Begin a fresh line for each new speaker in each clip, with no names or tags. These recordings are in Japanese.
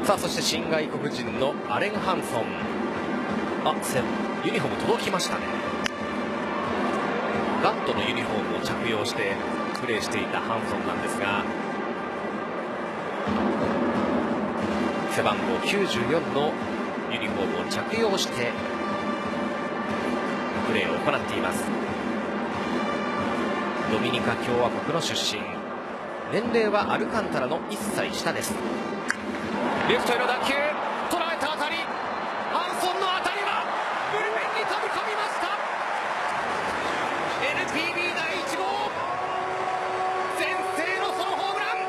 さあそして新外国人のアレン・ハンソン、ユニフォーム届きましたね。ガントのユニフォームを着用してプレーしていたハンソンなんですが、背番号94のユニフォームを着用してプレーを行っています。ドミニカ共和国の出身、年齢はアルカンタラの1歳下です。レフトへの打球、捉えた当たり、ハンソンの当たりはブルペンに飛び込みました。 NPB 第1号先制のソロホームラン、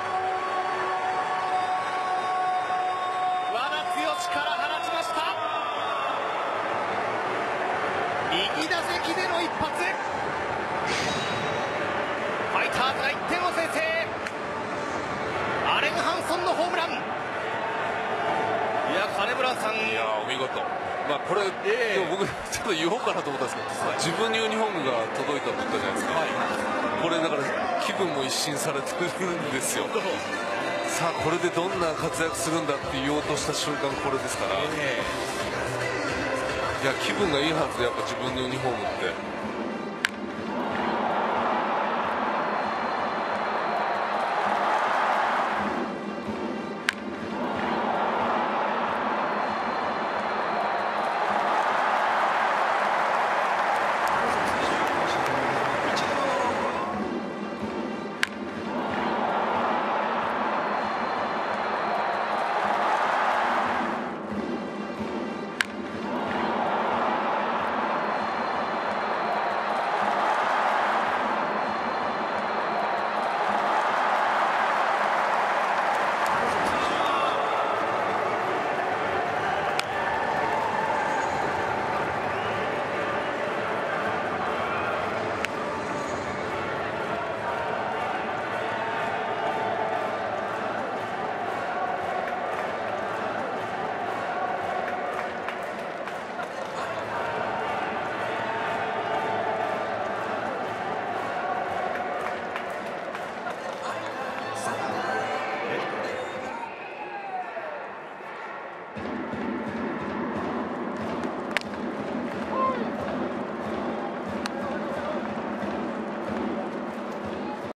和田毅から放ちました。右打席での一発、ファイターズが1点を先制。アレン・ハンソンのホームラン、いや金村さん、
いやお見事。これ、僕ちょっと言おうかなと思ったんですけど、自分にユニフォームが届いたと言ったじゃないですか、これだから気分も一新されてるんですよ。さあこれでどんな活躍するんだって言おうとした瞬間これですから、いや気分がいいはずで、やっぱ自分のユニフォームって